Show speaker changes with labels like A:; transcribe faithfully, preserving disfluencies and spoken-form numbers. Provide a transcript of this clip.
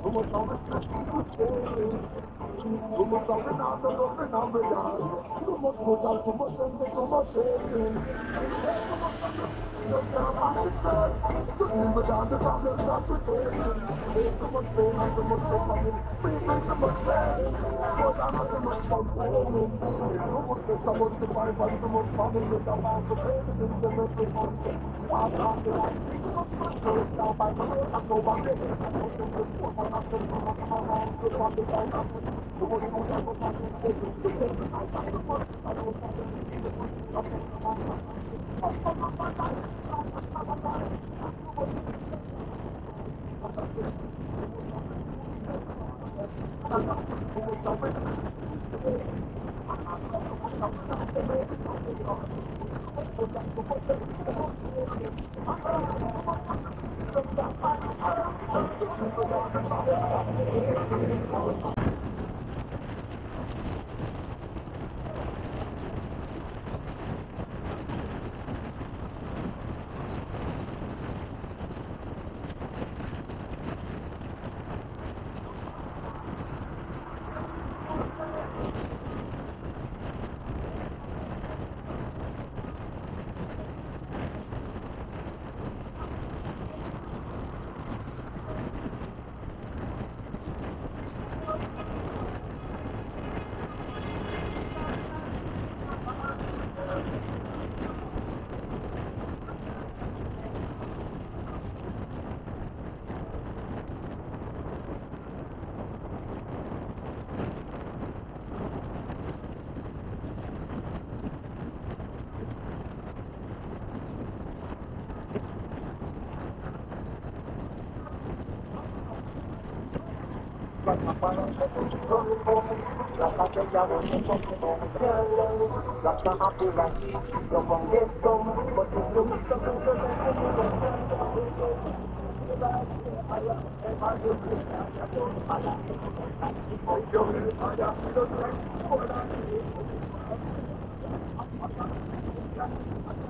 A: much of a system to stay. Too much of an on the love and on the yard. Too much good and too much envy, too much hating. Just can't understand. To deal with all the problems that we're facing. Too much pain and too much suffering. Feeling too much pain. But I'm not too much complaining. Too much pressure must be fight and too much family with the man to pay the things that make me fun. I can't be like too much pressure. Now by the way, I'm no one getting it. I'm not going to do it. I'm not going to do it. I'm not going to do it. I'm not going to do it. Too much food and too much food. Too much food and too much food. I don't want to do it. I'm not going to do it. Last time I feel like someone get some, but if you need something to do,